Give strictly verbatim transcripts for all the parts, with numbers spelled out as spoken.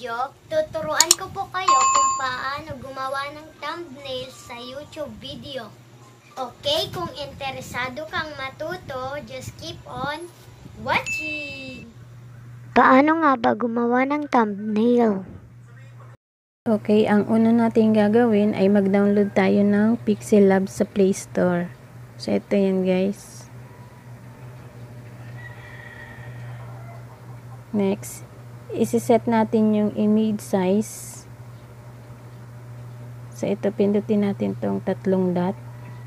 video, tuturuan ko po kayo kung paano gumawa ng thumbnail sa YouTube video. Okay, kung interesado kang matuto, just keep on watching! Paano nga ba gumawa ng thumbnail? Okay, ang una natin gagawin ay mag-download tayo ng Pixel Lab sa Play Store. So, ito yan guys. Next, isi-set natin yung image size. So, ito, pindutin natin tong tatlong dot.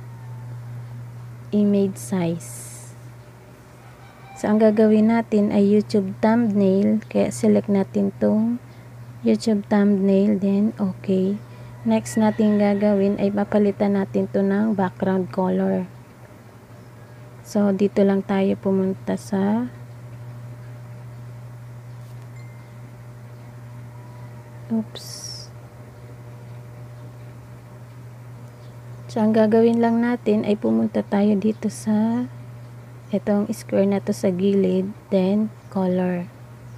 Image size. So, ang gagawin natin ay YouTube thumbnail. Kaya, select natin tong YouTube thumbnail, then okay. Next natin gagawin ay papalitan natin to ng background color. So, dito lang tayo pumunta sa oops. So, ang gagawin lang natin ay pumunta tayo dito sa itong square na to sa gilid, then color.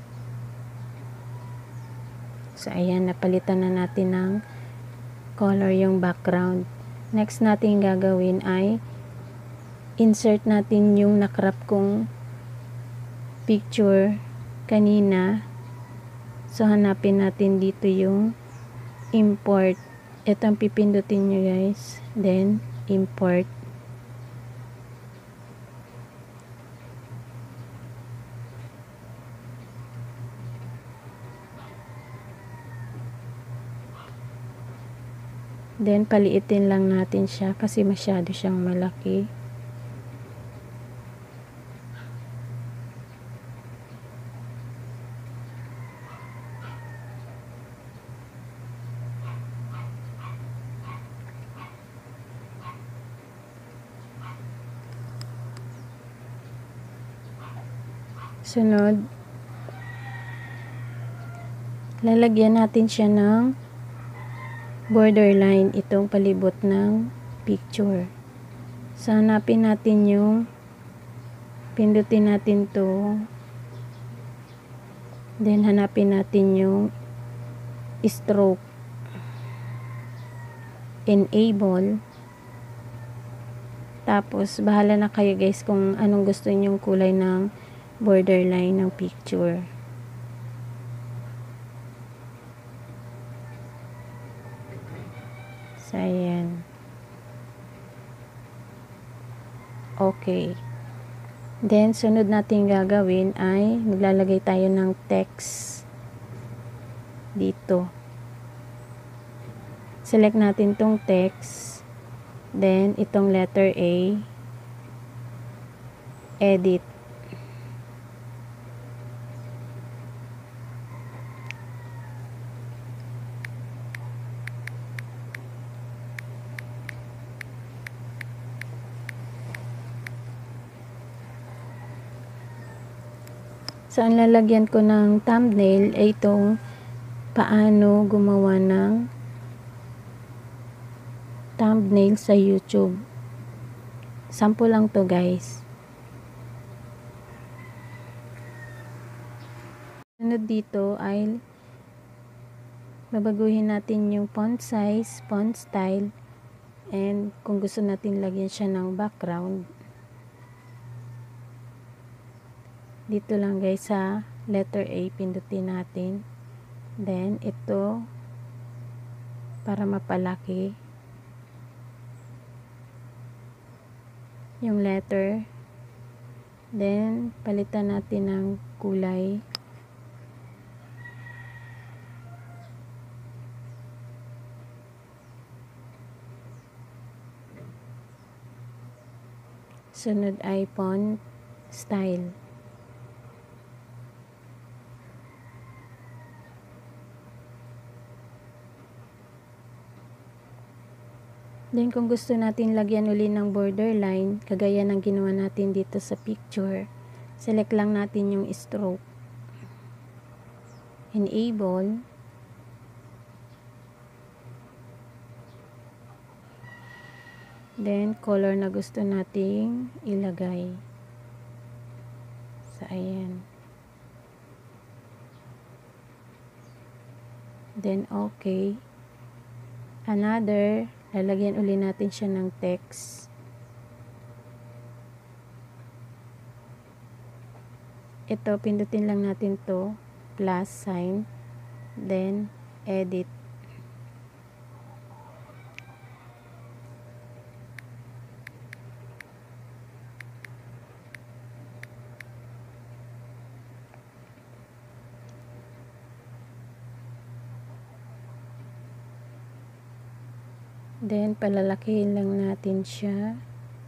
So, ayan, napalitan na natin ng color yung background. Next natin gagawin ay insert natin yung nakrap kong picture kanina. So, hanapin natin dito yung import. Ito ang pipindutin nyo guys. Then, import. Then, paliitin lang natin siya kasi masyado siyang malaki. Sunod, lalagyan natin siya ng borderline, itong palibot ng picture. So, hanapin natin yung pindutin natin to, then hanapin natin yung stroke, enable, tapos bahala na kayo guys kung anong gusto nyong kulay ng borderline ng picture. So, ayan. Okay. Then, sunod natin gagawin ay maglalagay tayo ng text dito. Select natin tong text. Then, itong letter A. Edit. So, ang lalagyan ko ng thumbnail ay itong paano gumawa ng thumbnail sa YouTube. Sample lang to guys. Sunod dito ay babaguhin natin yung font size, font style, and kung gusto natin lagyan siya ng background. Dito lang guys sa letter A, pindutin natin. Then, ito, para mapalaki yung letter. Then, palitan natin ng kulay. Sunod ay font style. Then, kung gusto natin lagyan uli ng borderline, kagaya ng ginawa natin dito sa picture, select lang natin yung stroke. Enable. Then, color na gusto nating ilagay. So, ayan. then okay. Another, lalagyan uli natin siya ng text. Ito, pindutin lang natin to, plus sign, then edit. Then, palalakihin lang natin siya.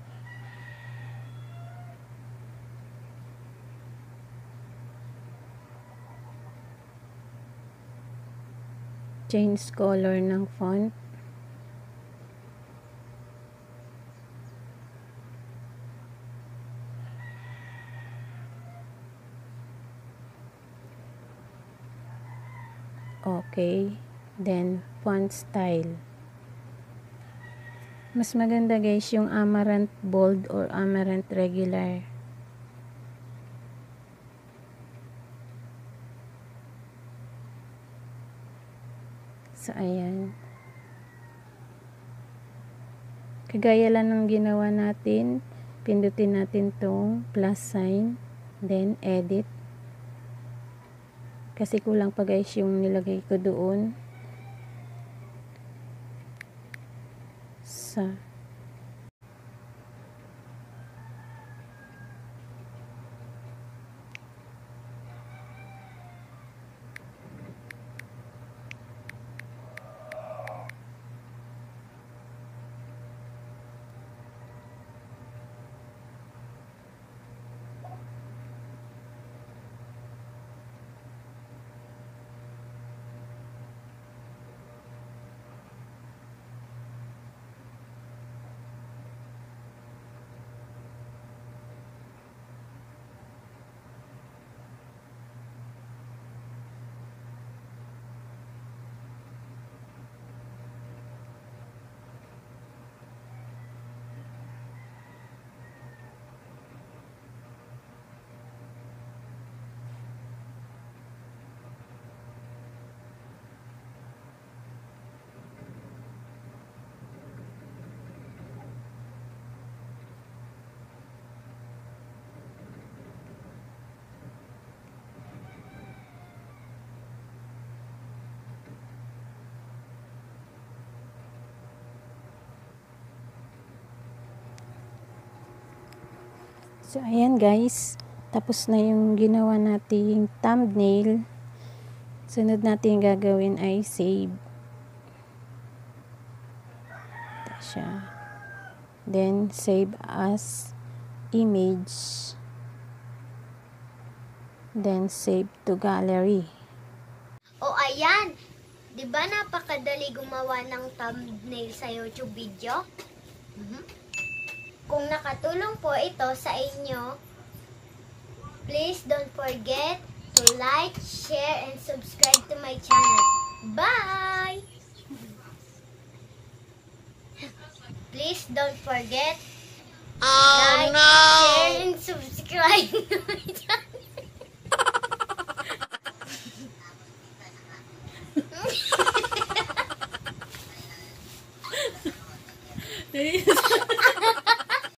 Change color ng font. Okay. Then, font style. Mas maganda guys yung Amaranth Bold or Amaranth Regular. So, ayan. Kagaya lang ng ginawa natin, pindutin natin tong plus sign, then edit. Kasi kulang pa guys yung nilagay ko doon. Sa So, ayan guys. Tapos na yung ginawa nating thumbnail. Sunod natin gagawin ay save. Ito siya. Then, save as image. Then, save to gallery. O ayan, di ba napakadali gumawa ng thumbnail sa YouTube video? Mhm. Kung nakatulong po ito sa inyo, please don't forget to like, share, and subscribe to my channel. Bye! Please don't forget Oh like, no! share, and subscribe to my channel.